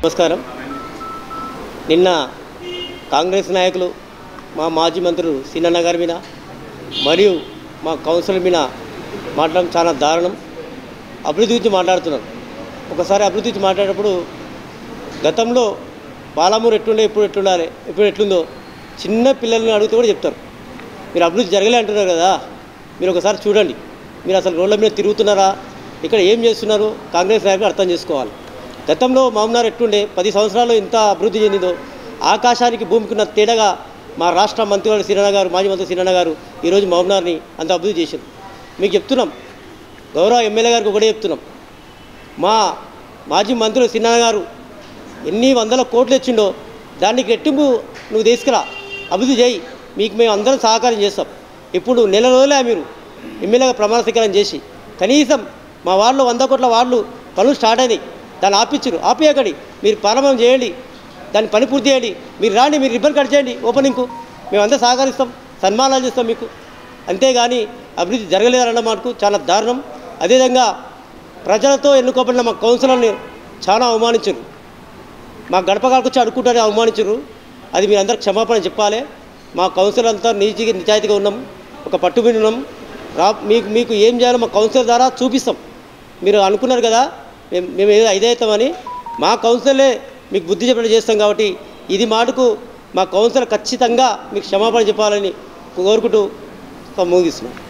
నమస్కారం. నిన్న కాంగ్రెస్ నాయకులు మా మాజీ మంత్రులు సీనన్న గారి మీద మరియు మా కౌన్సిలర్ మీద మాట్లాడడం చాలా దారుణం. అభివృద్ధి గురించి మాట్లాడుతున్నారు. ఒకసారి అభివృద్ధి గురించి మాట్లాడేటప్పుడు గతంలో పాలమూరు ఎట్లుండే ఇప్పుడు ఎట్లుండాలి ఇప్పుడు ఎట్లుందో చిన్న పిల్లల్ని అడిగితే కూడా చెప్తారు. మీరు అభివృద్ధి జరగలే అంటున్నారు కదా, మీరు ఒకసారి చూడండి. మీరు అసలు రోడ్ల మీద తిరుగుతున్నారా, ఇక్కడ ఏం చేస్తున్నారు కాంగ్రెస్ నాయకులు అర్థం చేసుకోవాలి. గతంలో మామూనార్ ఎట్లుండే 10 సంవత్సరాల్లో ఇంత అభివృద్ధి చెందిందో ఆకాశానికి భూమికి ఉన్న తేడాగా మా రాష్ట్ర మంత్రివాడు సీనన్న గారు, మాజీ మంత్రి సీనన్న గారు ఈరోజు మామూనార్ని అంత అభివృద్ధి చేశారు. మీకు చెప్తున్నాం, గౌరవ ఎమ్మెల్యే గారికి ఒకటే చెప్తున్నాం, మా మాజీ మంత్రులు సీనన్న గారు ఎన్ని వందల కోట్లు ఇచ్చిండో దానికి రెట్టింపు నువ్వు తీసుకురా, అభివృద్ధి చేయి, మీకు మేము అందరం సహకారం చేస్తాం. ఇప్పుడు నెల రోజులే మీరు ఎమ్మెల్యేగా ప్రమాణ స్వీకారం చేసి కనీసం మా వార్డులో 100 కోట్ల వార్డులు పనులు స్టార్ట్ అయినాయి, దాన్ని ఆపేయకండి, మీరు ప్రారంభం చేయండి, దాన్ని పని పూర్తి చేయండి, మీరు రాండి, మీరు రిబ్బన్ కట్ చేయండి ఓపెనింగ్కు, మేమంతా సహకరిస్తాం, సన్మానాలు చేస్తాం మీకు. అంతేగాని అభివృద్ధి జరగలేదన్న మాటకు చాలా దారుణం. అదేవిధంగా ప్రజలతో ఎన్నుకోబడిన మా కౌన్సిలర్ని చాలా అవమానించారు, మా గడపగాలకు వచ్చి అడుక్కుంటారని అవమానించారు. అది మీరు అందరికి క్షమాపణ చెప్పాలి. మా కౌన్సిలర్ అంతా నిజాయితీగా ఉన్నాం, ఒక పట్టుబడి ఉన్నాం. మీకు ఏం చేయాలో మా కౌన్సిలర్ ద్వారా చూపిస్తాం. మీరు అనుకున్నారు కదా మేము ఏదో ఐదవుతామని, మా కౌన్సిలరే మీకు బుద్ధి చెప్పడం చేస్తాం. కాబట్టి ఇది మాటకు మా కౌన్సిలర్ ఖచ్చితంగా మీకు క్షమాపణ చెప్పాలని కోరుకుంటూ ముగిస్తున్నాం.